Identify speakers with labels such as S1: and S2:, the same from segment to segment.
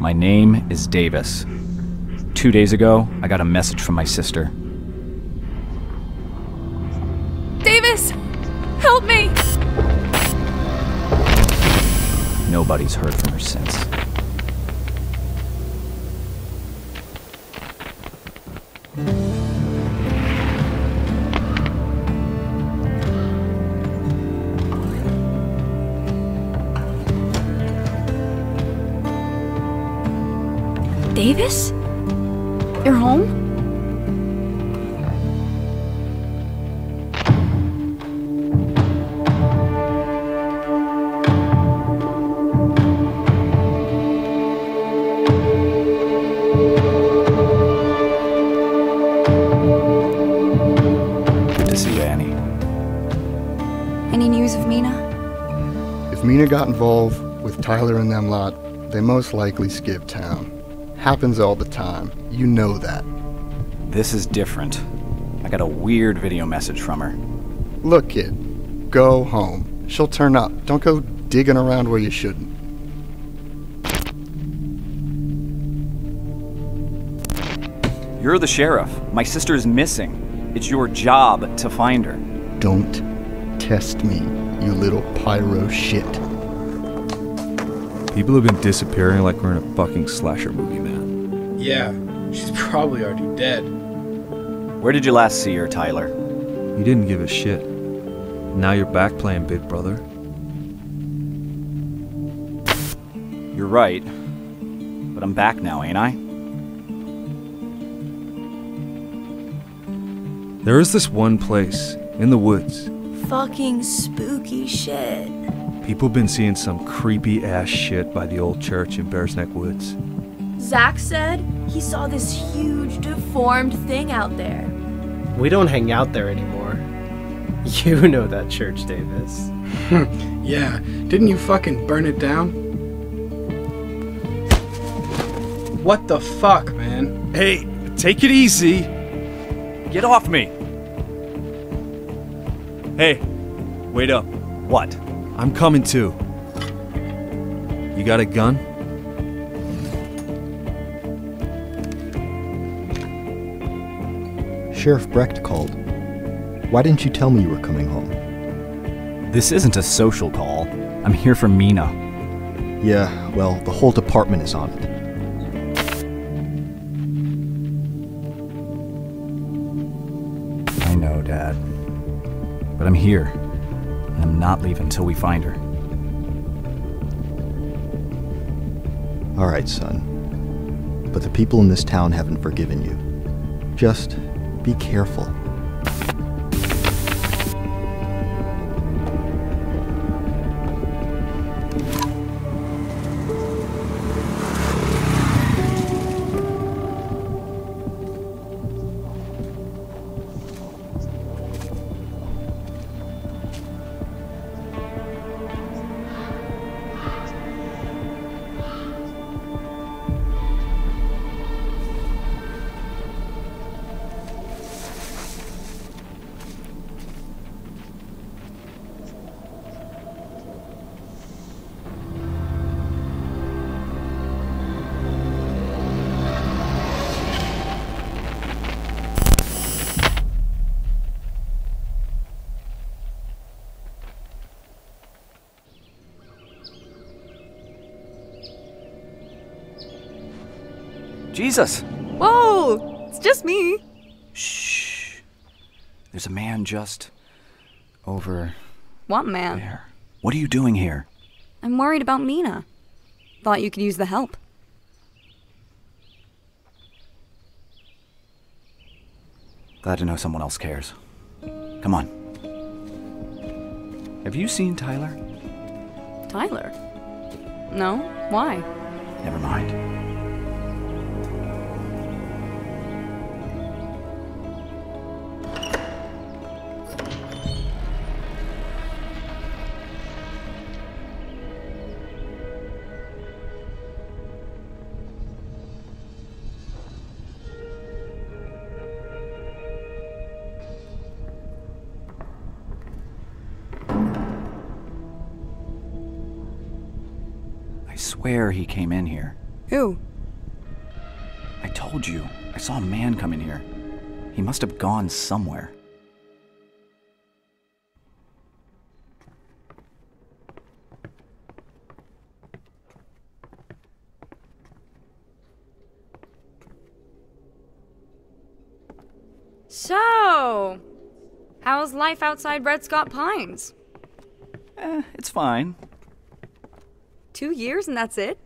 S1: My name is Davis. 2 days ago, I got a message from my sister.
S2: Davis! Help me!
S1: Nobody's heard from her since.
S2: Davis? You're home?
S1: Good to see you, Annie.
S2: Any news of Mina?
S3: If Mina got involved with Tyler and them lot, they most likely skip town. Happens all the time. You know that.
S1: This is different. I got a weird video message from her.
S3: Look, kid. Go home. She'll turn up. Don't go digging around where you shouldn't.
S1: You're the sheriff. My sister's missing. It's your job to find her.
S3: Don't test me, you little pyro shit.
S4: People have been disappearing like we're in a fucking slasher movie, man.
S5: Yeah, she's probably already dead.
S1: Where did you last see her, Tyler?
S4: You didn't give a shit. Now you're back playing Big Brother.
S1: You're right. But I'm back now, ain't I?
S4: There is this one place, in the woods.
S2: Fucking spooky shit.
S4: People been seeing some creepy ass shit by the old church in Bears Neck Woods.
S6: Zach said he saw this huge deformed thing out there.
S7: We don't hang out there anymore. You know that church, Davis.
S5: Yeah, didn't you fucking burn it down? What the fuck, man?
S4: Hey, take it easy.
S1: Get off me!
S4: Hey, wait up.
S1: What?
S4: I'm coming too. You got a gun?
S8: Sheriff Brecht called. Why didn't you tell me you were coming home?
S1: This isn't a social call. I'm here for Mina.
S8: Yeah, well, the whole department is on it.
S1: I know, Dad. But I'm here. And I'm not leaving till we find her.
S8: All right, son. But the people in this town haven't forgiven you. Just be careful.
S1: Jesus!
S2: Whoa! It's just me.
S1: Shh. There's a man just over
S2: What man?
S1: there. What are you doing here?
S2: I'm worried about Mina. Thought you could use the help.
S1: Glad to know someone else cares. Come on. Have you seen Tyler?
S2: Tyler? No? Why?
S1: Never mind. I swear he came in here.
S2: Who?
S1: I told you. I saw a man come in here. He must have gone somewhere.
S2: So, how's life outside Red Scott Pines?
S1: It's fine.
S2: 2 years and that's it?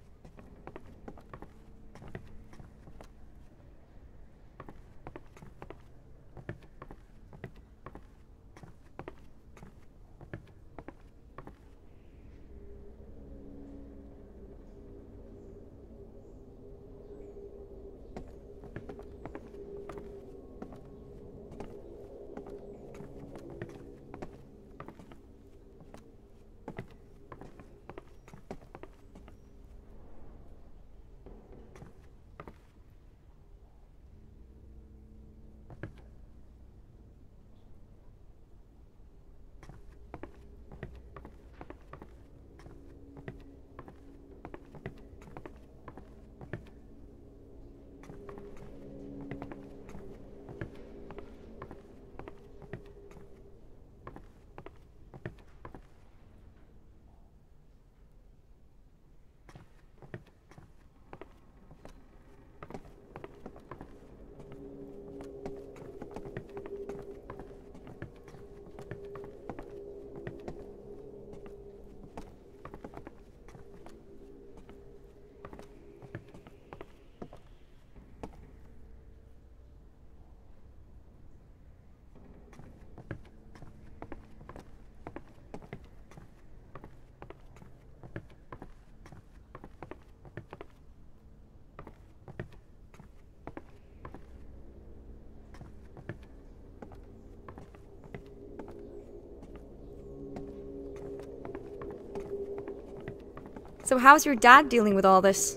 S2: So how's your dad dealing with all this?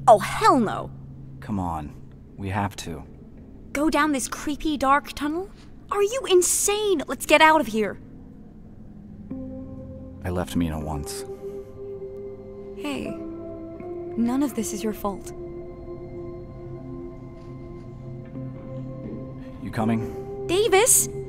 S2: Oh, hell no.
S1: Come on. We have to.
S2: Go down this creepy, dark tunnel? Are you insane? Let's get out of here.
S1: I left Mina once.
S2: Hey, none of this is your fault.
S1: You coming?
S2: Davis!